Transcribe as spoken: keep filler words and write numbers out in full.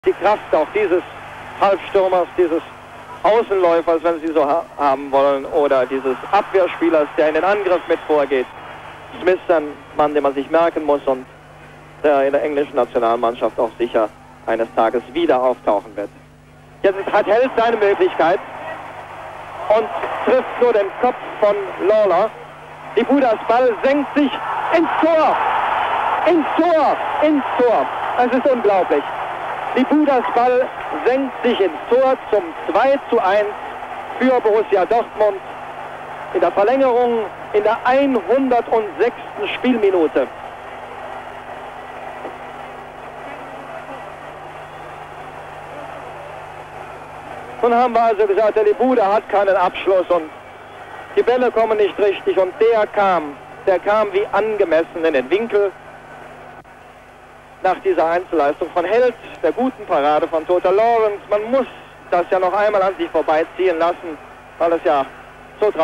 Die Kraft auch dieses Halbstürmers, dieses Außenläufers, wenn Sie so ha haben wollen, oder dieses Abwehrspielers, der in den Angriff mit vorgeht. Smith, ein Mann, den man sich merken muss und der in der englischen Nationalmannschaft auch sicher eines Tages wieder auftauchen wird. Jetzt hat Held seine Möglichkeit und trifft nur den Kopf von Lawler. Die Budas Ball senkt sich ins Tor, ins Tor, ins Tor. Es ist unglaublich. Die Budas Ball senkt sich ins Tor zum zwei zu eins für Borussia Dortmund in der Verlängerung in der hundertsechsten Spielminute. Nun haben wir also gesagt, der Bude hat keinen Abschluss und die Bälle kommen nicht richtig und der kam, der kam wie angemessen in den Winkel. Nach dieser Einzelleistung von Held, der guten Parade von Tota Lawrence. Man muss das ja noch einmal an sich vorbeiziehen lassen, weil es ja so